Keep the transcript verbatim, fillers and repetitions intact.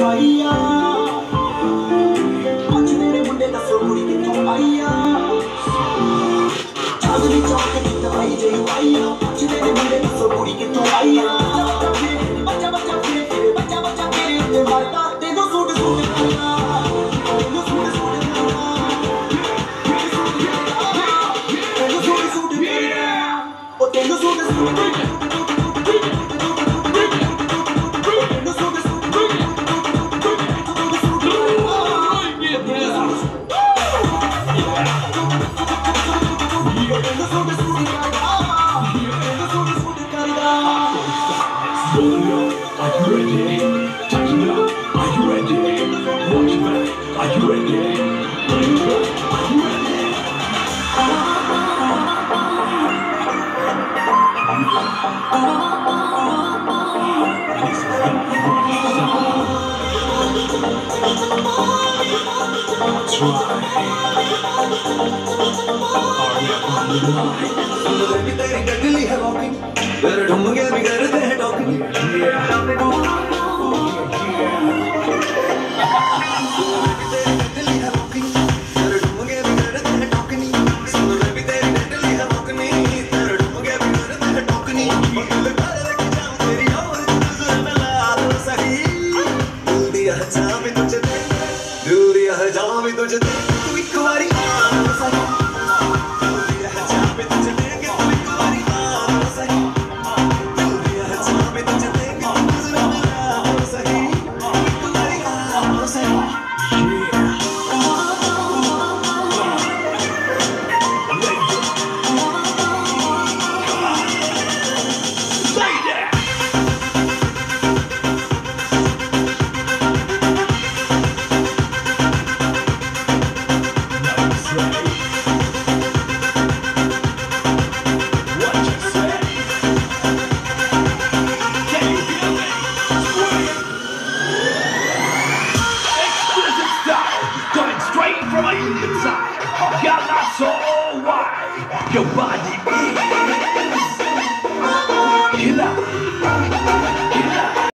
ਆਈਆ ਅੱਜ ਮੇਰੇ ਮੁੰਡੇ ਦੱਸੋ ਕੁੜੀ ਕਿੱਥੋਂ ਆਈਆ ਚਾਂਦਨੀ ਚੌਕ ਦੀ ਦਵਾਈ ਜਈ ਆਈਆ ਅੱਜ ਮੇਰੇ ਮੁੰਡੇ ਦੱਸੋ ਕੁੜੀ ਕਿੱਥੋਂ ਆਈਆ ਬੱਚਾ ਬੱਚਾ ਫਿਰੇ ਫਿਰੇ ਬੱਚਾ ਬੱਚਾ ਫਿਰੇ ਉੱਤੇ ਮਰਦਾ ਤੈਨੂੰ ਸੂਟ ਸੂਟ ਕਰਨਾ ਤੈਨੂੰ ਸੂਟ ਸੂਟ ਕਰਨਾ ਤੈਨੂੰ ਸੂਟ ਸੂਟ ਕਰਨਾ ਉਹ ਤੈਨੂੰ ਸੂਟ ਸੂਟ ਕਰਨਾ That's right. Are we up on the line? तेरी तेरी गंगली है walking, तेरे ढूंढे भी करते हैं talking. Yeah. तेरी गंगली है walking, तेरे ढूंढे भी करते हैं talking. सुन ले भी तेरी गंगली है walking, तेरे ढूंढे भी करते हैं talking. दिल भर के जाऊं तेरी और तुझे मिला दो सही. दिल दिया जाऊं भी तुझे दे, दूर यह जाऊं भी तुझे दे. तू एक बारी आ दो सही. From my inside, God, that's so why your body is killer.